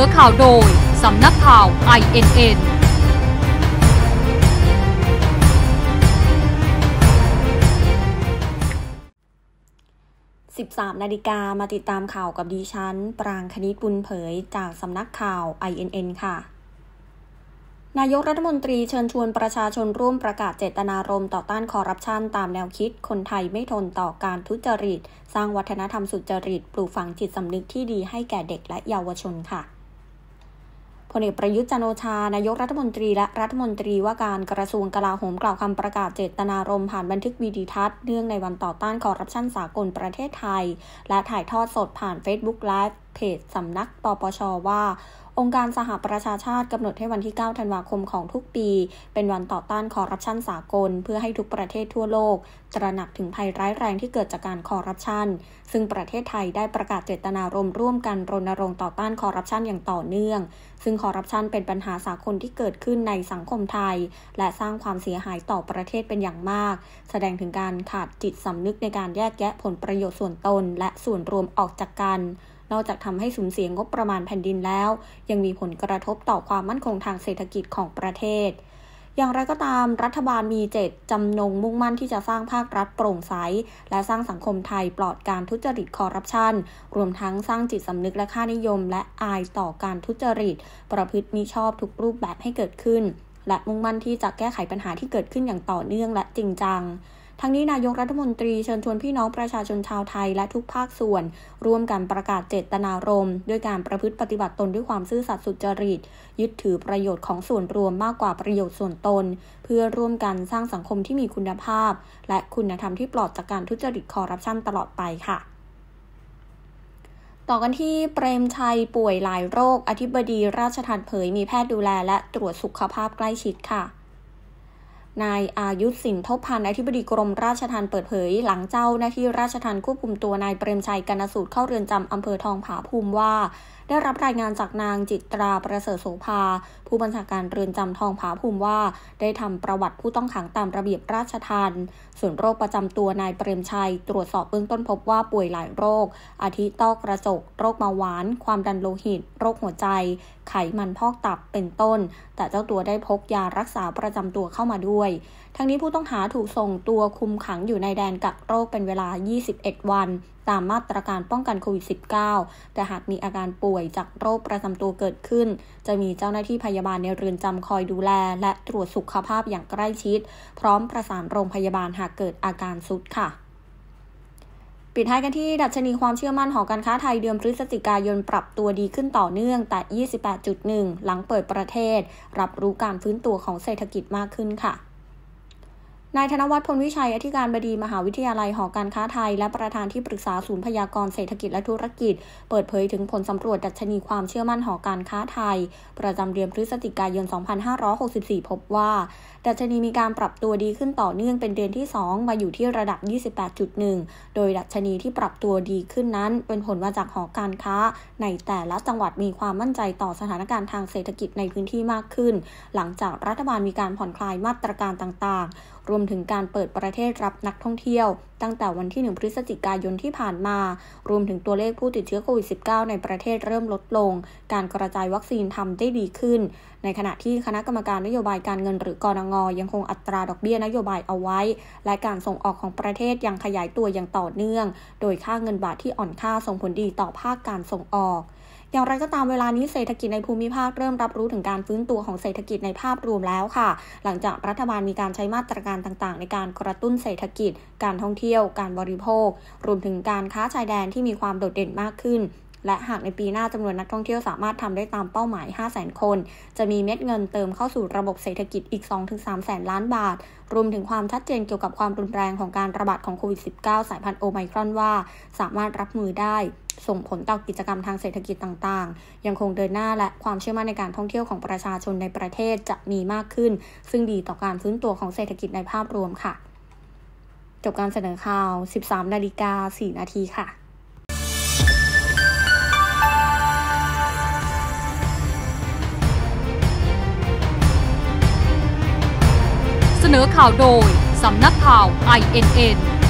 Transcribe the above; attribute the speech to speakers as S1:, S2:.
S1: อข่าวโดยสำนักข่าว INN
S2: 13 นาฬิกามาติดตามข่าวกับดิฉันปรางคณิตบุญเผยจากสำนักข่าว INN ค่ะนายกรัฐมนตรีเชิญชวนประชาชนร่วมประกาศเจตนารมณ์ต่อต้านคอร์รัปชันตามแนวคิดคนไทยไม่ทนต่อการทุจริตสร้างวัฒนธรรมสุจริตปลูกฝังจิตสำนึกที่ดีให้แก่เด็กและเยาวชนค่ะพลเอกประยุทธ์จันทร์โอชานายกรัฐมนตรีและรัฐมนตรีว่าการกระทรวงกลาโหมกล่าวคำประกาศเจตนารมณ์ผ่านบันทึกวิดีทัศน์เนื่องในวันต่อต้านคอร์รัปชันสากลประเทศไทยและถ่ายทอดสดผ่าน Facebook Live เพจสำนักปปช.ว่าองค์การสหประชาชาติกำหนดให้วันที่ 9 ธันวาคมของทุกปีเป็นวันต่อต้านคอร์รัปชันสากลเพื่อให้ทุกประเทศทั่วโลกตระหนักถึงภัยร้ายแรงที่เกิดจากการคอร์รัปชันซึ่งประเทศไทยได้ประกาศเจตนารมณ์ร่วมกันรณรงค์ต่อต้านคอร์รัปชันอย่างต่อเนื่องซึ่งคอร์รัปชันเป็นปัญหาสากลที่เกิดขึ้นในสังคมไทยและสร้างความเสียหายต่อประเทศเป็นอย่างมากแสดงถึงการขาดจิตสำนึกในการแยกแยะผลประโยชน์ส่วนตนและส่วนรวมออกจากกันนอกจากทำให้สูญเสียงบประมาณแผ่นดินแล้วยังมีผลกระทบต่อความมั่นคงทางเศรษฐกิจของประเทศอย่างไรก็ตามรัฐบาลมีเจตจำนงมุ่งมั่นที่จะสร้างภาครัฐโปร่งใสและสร้างสังคมไทยปลอดการทุจริตคอร์รัปชันรวมทั้งสร้างจิตสำนึกและค่านิยมและอายต่อการทุจริตประพฤติมิชอบทุกรูปแบบให้เกิดขึ้นและมุ่งมั่นที่จะแก้ไขปัญหาที่เกิดขึ้นอย่างต่อเนื่องและจริงจังทั้งนี้นายกรัฐมนตรีเชิญชวนพี่น้องประชาชนชาวไทยและทุกภาคส่วนร่วมกันประกาศเจตนารมณ์ด้วยการประพฤติปฏิบัติตนด้วยความซื่อสัตย์สุจริตยึดถือประโยชน์ของส่วนรวมมากกว่าประโยชน์ส่วนตนเพื่อร่วมกันสร้างสังคมที่มีคุณภาพและคุณธรรมที่ปลอดจากการทุจริตคอร์รัปชันตลอดไปค่ะต่อกันที่เปรมชัยป่วยหลายโรคอธิบดีราชทัณฑ์เผยมีแพทย์ดูแลและตรวจสุขภาพใกล้ชิดค่ะนายอายุธ สินทบพันธ์อธิบดีกรมราชทัณฑ์เปิดเผยหลังเจ้าหน้าที่ราชทัณฑ์ควบคุมตัวนายเปรมชัยกนสูตรเข้าเรือนจำอำเภอทองผาภูมิว่าได้รับรายงานจากนางจิตราประเสริฐโสภาผู้บัญชาการเรือนจำทองผาภูมิว่าได้ทำประวัติผู้ต้องขังตามระเบียบราชทัณฑ์ส่วนโรคประจำตัวนายเปรมชัยตรวจสอบเบื้องต้นพบว่าป่วยหลายโรคอาทิต้อกระจกโรคเบาหวานความดันโลหิตโรคหัวใจไขมันพอกตับเป็นต้นแต่เจ้าตัวได้พกยารักษาประจำตัวเข้ามาด้วยทั้งนี้ผู้ต้องหาถูกส่งตัวคุมขังอยู่ในแดนกักโรคเป็นเวลา21 วันตามมาตรการป้องกันโควิด -19 แต่หากมีอาการป่วยจากโรคประจำตัวเกิดขึ้นจะมีเจ้าหน้าที่พยาบาลในเรือนจำคอยดูแลและตรวจสุขภาพอย่างใกล้ชิดพร้อมประสานโรงพยาบาลหากเกิดอาการทรุดค่ะปิดท้ายกันที่ดัชนีความเชื่อมั่นหอการค้าไทยเดือนพฤศจิกายนปรับตัวดีขึ้นต่อเนื่องแต่ 28.1 หลังเปิดประเทศรับรู้การฟื้นตัวของเศรษฐกิจมากขึ้นค่ะนายธนวัฒน์ พลวิชัยอธิการบดีมหาวิทยาลัยหอการค้าไทยและประธานที่ปรึกษาศูนย์พยากรณ์เศรษฐกิจและธุรกิจเปิดเผยถึงผลสำรวจดัชนีความเชื่อมั่นหอการค้าไทยประจำเดือนพฤศจิกายน 2564 พบว่าดัชนีมีการปรับตัวดีขึ้นต่อเนื่องเป็นเดือนที่ 2 มาอยู่ที่ระดับ 28.1 โดยดัชนีที่ปรับตัวดีขึ้นนั้นเป็นผลมาจากหอการค้าในแต่ละจังหวัดมีความมั่นใจต่อสถานการณ์ทางเศรษฐกิจในพื้นที่มากขึ้นหลังจากรัฐบาลมีการผ่อนคลายมาตรการต่างๆรวมถึงการเปิดประเทศรับนักท่องเที่ยวตั้งแต่วันที่ 1 พฤศจิกายนที่ผ่านมารวมถึงตัวเลขผู้ติดเชื้อโควิด -19 ในประเทศเริ่มลดลงการกระจายวัคซีนทำได้ดีขึ้นในขณะที่คณะกรรมการนโยบายการเงินหรือกนง.ยังคงอัตราดอกเบี้ยนโยบายเอาไว้และการส่งออกของประเทศยังขยายตัวอย่างต่อเนื่องโดยค่าเงินบาทที่อ่อนค่าส่งผลดีต่อภาคการส่งออกอย่างไรก็ตามเวลานี้เศรษฐกิจในภูมิภาคเริ่มรับรู้ถึงการฟื้นตัวของเศรษฐกิจในภาพรวมแล้วค่ะหลังจากรัฐบาลมีการใช้มาตรการต่างๆในการกระตุ้นเศรษฐกิจการท่องเที่ยวการบริโภครวมถึงการค้าชายแดนที่มีความโดดเด่นมากขึ้นและหากในปีหน้าจำนวนนักท่องเที่ยวสามารถทำได้ตามเป้าหมาย 500,000 คนจะมีเม็ดเงินเติมเข้าสู่ระบบเศรษฐกิจอีก 2-3 แสนล้านบาทรวมถึงความชัดเจนเกี่ยวกับความรุนแรงของการระบาดของโควิด -19 สายพันธุ์โอไมครอนว่าสามารถรับมือได้ส่งผลต่อกิจกรรมทางเศรษฐกิจต่างๆยังคงเดินหน้าและความเชื่อมั่นในการท่องเที่ยวของประชาชนในประเทศจะมีมากขึ้นซึ่งดีต่อการฟื้นตัวของเศรษฐกิจในภาพรวมค่ะจบการเสนอข่าว 13:04 นาทีค่ะ
S1: เสนอข่าวโดยสำนักข่าว INN